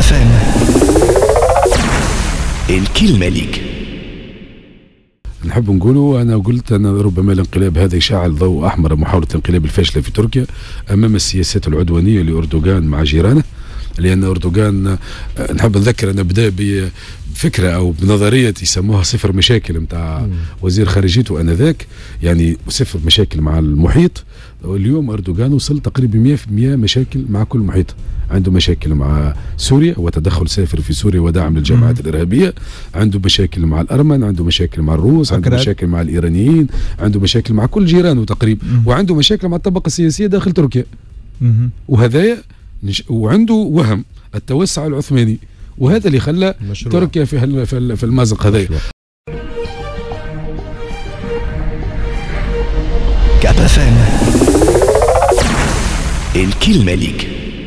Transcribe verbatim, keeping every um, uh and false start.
فام الكلمة ليك. نحب نقولوا أنا قلت أن ربما الانقلاب هذا يشعل ضوء أحمر محاولة الانقلاب الفاشلة في تركيا أمام السياسات العدوانية لأردوغان مع جيرانه، لأن أردوغان نحب نذكر أن بدأ بفكرة أو بنظرية يسموها صفر مشاكل متاع وزير خارجيته آنذاك، يعني صفر مشاكل مع المحيط. واليوم أردوغان وصل تقريبا مئة بالمئة مشاكل مع كل محيط. عنده مشاكل مع سوريا وتدخل سافر في سوريا ودعم للجماعات الإرهابية، عنده مشاكل مع الأرمن، عنده مشاكل مع الروس، عنده مشاكل مع الإيرانيين، عنده مشاكل مع كل جيرانه تقريبا، وعنده مشاكل مع الطبقة السياسية داخل تركيا. وهذا وعنده وهم التوسع العثماني، وهذا اللي خلى تركيا في في المازق هذا. كاب اف ام الكلمة ليك.